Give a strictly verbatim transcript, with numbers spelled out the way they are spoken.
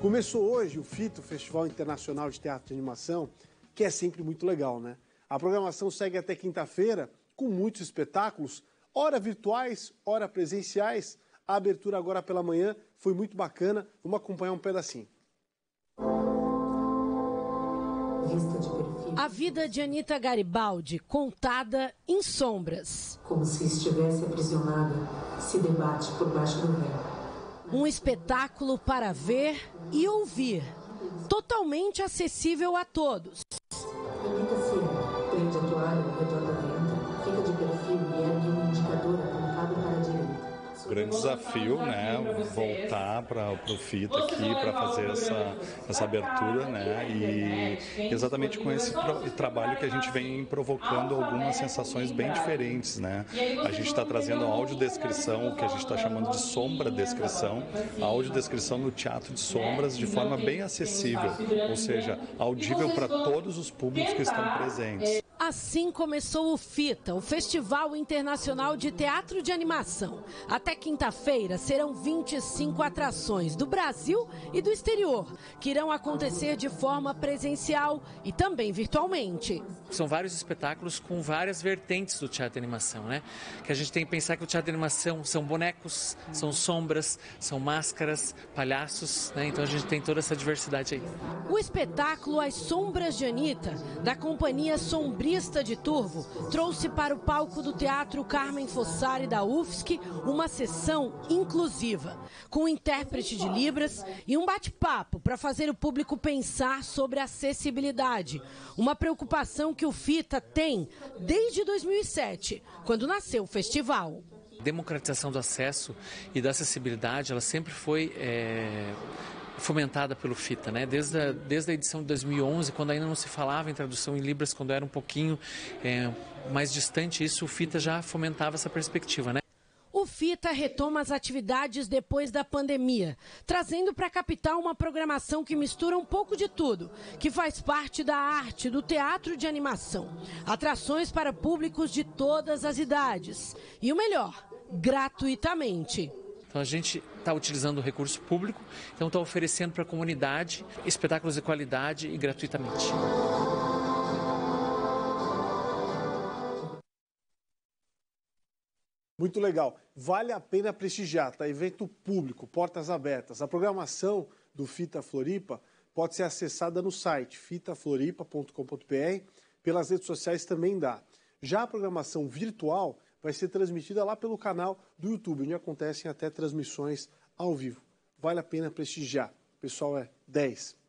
Começou hoje o FITA, o Festival Internacional de Teatro e Animação, que é sempre muito legal, né? A programação segue até quinta-feira, com muitos espetáculos, ora virtuais, ora presenciais. A abertura agora pela manhã foi muito bacana. Vamos acompanhar um pedacinho. A vida de Anita Garibaldi, contada em sombras. Como se estivesse aprisionada, se debate por baixo do véu. Um espetáculo para ver e ouvir, totalmente acessível a todos. Anita se prende a toalha ao redor da venta, fica de perfil e ergue um indicador apontado para a direita. Grande desafio, né, voltar para o FITA aqui para fazer essa, essa abertura, né, e exatamente com esse pro, trabalho que a gente vem provocando algumas sensações bem diferentes, né. A gente está trazendo a audiodescrição, o que a gente está chamando de sombra-descrição, a audiodescrição no teatro de sombras de forma bem acessível, ou seja, audível para todos os públicos que estão presentes. Assim começou o FITA, o Festival Internacional de Teatro de Animação. Até quinta-feira serão vinte e cinco atrações do Brasil e do exterior, que irão acontecer de forma presencial e também virtualmente. São vários espetáculos com várias vertentes do teatro de animação, né? Que a gente tem que pensar que o teatro de animação são bonecos, são sombras, são máscaras, palhaços, né? Então a gente tem toda essa diversidade aí. O espetáculo As Sombras de Anita, da companhia Sombria de Turvo, trouxe para o palco do Teatro Carmen Fossari da U F S C uma sessão inclusiva, com um intérprete de Libras e um bate-papo para fazer o público pensar sobre acessibilidade, uma preocupação que o FITA tem desde dois mil e sete, quando nasceu o festival. A democratização do acesso e da acessibilidade, ela sempre foi... É... fomentada pelo FITA, né? Desde a, desde a edição de dois mil e onze, quando ainda não se falava em tradução em Libras, quando era um pouquinho é, mais distante isso, o FITA já fomentava essa perspectiva, né? O FITA retoma as atividades depois da pandemia, trazendo para a capital uma programação que mistura um pouco de tudo, que faz parte da arte, do teatro de animação. Atrações para públicos de todas as idades. E o melhor, gratuitamente. Então a gente está utilizando o recurso público, então está oferecendo para a comunidade espetáculos de qualidade e gratuitamente. Muito legal. Vale a pena prestigiar, tá? Evento público, portas abertas. A programação do FITA Floripa pode ser acessada no site fita floripa ponto com ponto br, pelas redes sociais também dá. Já a programação virtual vai ser transmitida lá pelo canal do YouTube, onde acontecem até transmissões ao vivo. Vale a pena prestigiar. O pessoal é dez.